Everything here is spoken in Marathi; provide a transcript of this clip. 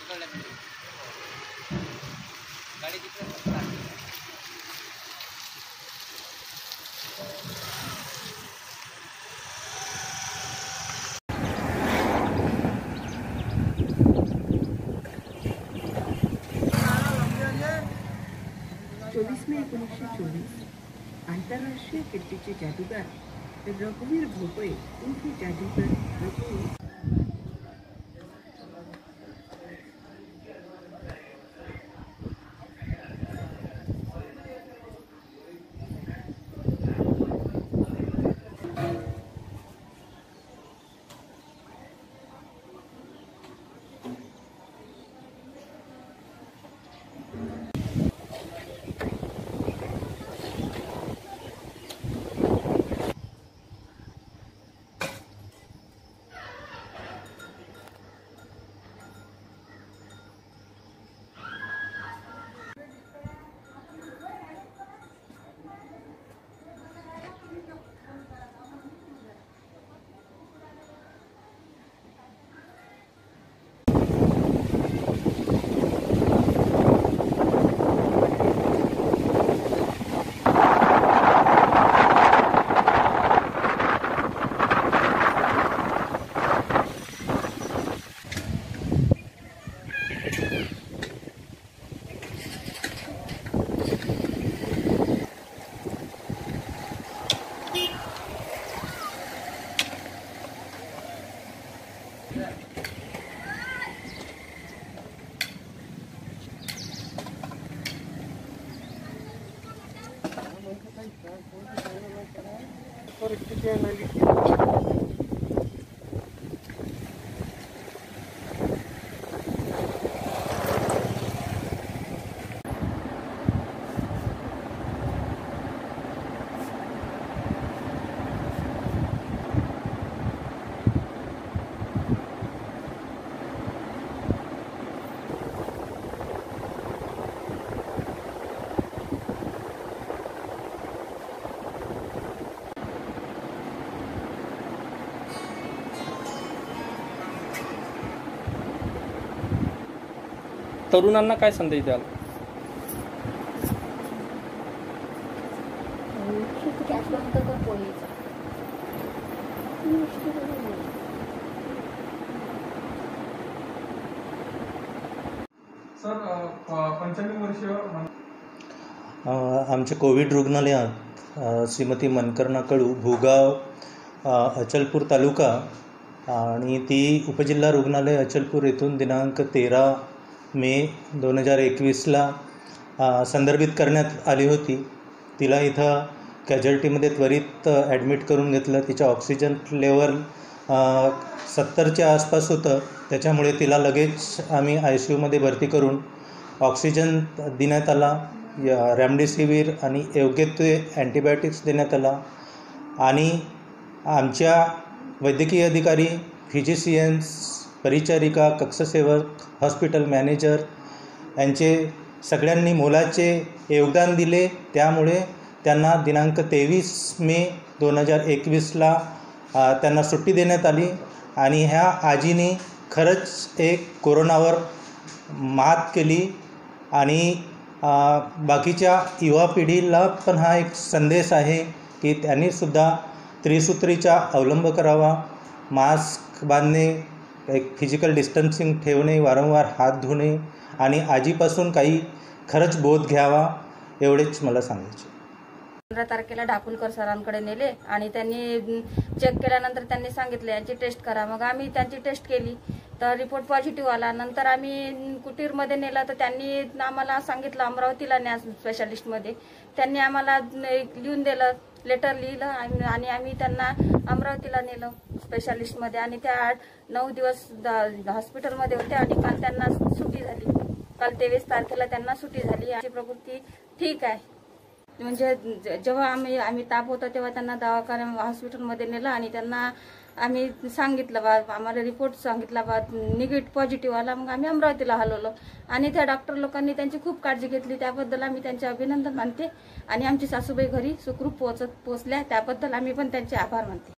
गाडी तिकडे 24 मे 1924 आंतरराष्ट्रीय कीर्तीचे जादूगार रघुवीर भोपळे उर्फ जादूगर रघु तरुणांना काय संदेश द्याल? सर 95 वर्ष आमच्या कोविड रुग्णालयात श्रीमती मनकर्णा कळू भूगाव अचलपूर तालुका आणि ती उपजिल्हा रुग्णालय अचलपूर येथून दिनांक 13 मे 2021ला संदर्भित करण्यात आली होती. तिला इथं कॅज्युअल्टीमध्ये त्वरित ॲडमिट करून घेतलं. तिच्या ऑक्सिजन लेवल 70च्या आसपास होतं. त्याच्यामुळे तिला लगेच आम्ही ICUमध्ये भरती करून ऑक्सिजन देण्यात आला, रेमडेसिवीर आणि योग्य ते अँटीबायोटिक्स देण्यात आला. आणि आमच्या वैद्यकीय अधिकारी, फिजिशियन्स, परिचारिका, कक्षसेवक, हॉस्पिटल मॅनेजर यांचे सगळ्यांनी मोलाचे योगदान दिले. त्यामुळे त्यांना दिनांक 23 मे 2021ला त्यांना सुट्टी देण्यात आली. आणि ह्या आजीने खरंच एक कोरोनावर मात केली. आणि बाकीच्या युवा पिढीला पण हा एक संदेश आहे की त्यांनीसुद्धा त्रिसूत्रीचा अवलंब करावा. मास्क बांधणे, एक फिजिकल डिस्टन्सिंग ठेवणे, वारंवार हात धुणे आणि आजीपासून काही खरंच बोध घ्यावा, एवढेच मला सांगायचे. 15 तारखेला ढाकुलकर सरांकडे नेले आणि त्यांनी चेक केल्यानंतर त्यांनी सांगितले यांची टेस्ट करा. मग आम्ही त्यांची टेस्ट केली तर रिपोर्ट पॉझिटिव्ह आला. नंतर आम्ही कुटीरमध्ये नेलं तर त्यांनी आम्हाला सांगितलं अमरावतीला न्या स्पेशालिस्टमध्ये. त्यांनी आम्हाला लिहून दिलं, लेटर लिहिलं आणि आम्ही त्यांना अमरावतीला नेलं स्पेशालिस्टमध्ये. आणि त्या 9 दिवस हॉस्पिटलमध्ये होत्या आणि काल त्यांना सुट्टी झाली. काल 23 तारखेला त्यांना सुट्टी झाली. आमची प्रकृती ठीक आहे. म्हणजे जेव्हा आम्ही ताप होता तेव्हा त्यांना दवाखान्या हॉस्पिटलमध्ये नेलं आणि त्यांना आम्ही सांगितलं बा, आम्हाला रिपोर्ट सांगितला बा निगेटिव्ह पॉझिटिव्ह आला. मग आम्ही अमरावतीला हलवलं आणि त्या डॉक्टर लोकांनी त्यांची खूप काळजी घेतली. त्याबद्दल आम्ही त्यांचे अभिनंदन मानते. आणि आमची सासूबाई घरी सुखरूप पोहोचल्या त्याबद्दल आम्ही पण त्यांचे आभार मानते.